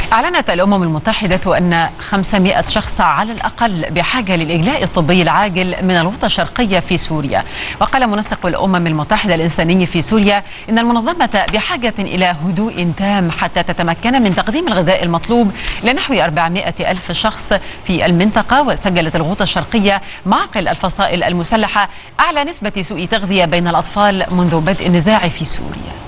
أعلنت الأمم المتحدة أن 500 شخص على الأقل بحاجة للإجلاء الطبي العاجل من الغوطة الشرقية في سوريا. وقال منسق الأمم المتحدة الإنساني في سوريا إن المنظمة بحاجة إلى هدوء تام حتى تتمكن من تقديم الغذاء المطلوب لنحو 400 ألف شخص في المنطقة. وسجلت الغوطة الشرقية معقل الفصائل المسلحة أعلى نسبة سوء تغذية بين الأطفال منذ بدء النزاع في سوريا.